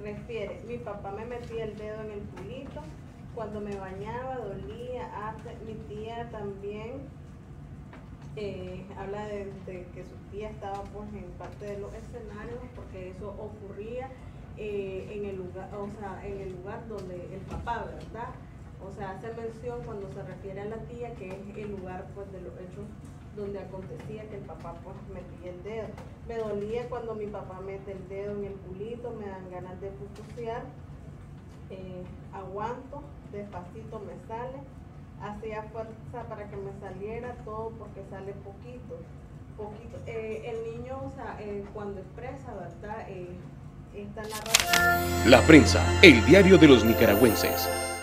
refiere, mi papá me metía el dedo en el culito, cuando me bañaba dolía, mi tía también habla de que su tía estaba pues en parte de los escenarios, porque eso ocurría en el lugar, o sea, en el lugar donde el papá, ¿verdad? O sea, hace mención cuando se refiere a la tía que es el lugar pues de los hechos donde acontecía que el papá pues metía el dedo. Me dolía cuando mi papá mete el dedo en el culito, me dan ganas de pupusear, aguanto, despacito me sale, hacía fuerza para que me saliera todo porque sale poquito. El niño, o sea, cuando expresa, ¿verdad? Esta narrativa. La Prensa, el diario de los nicaragüenses.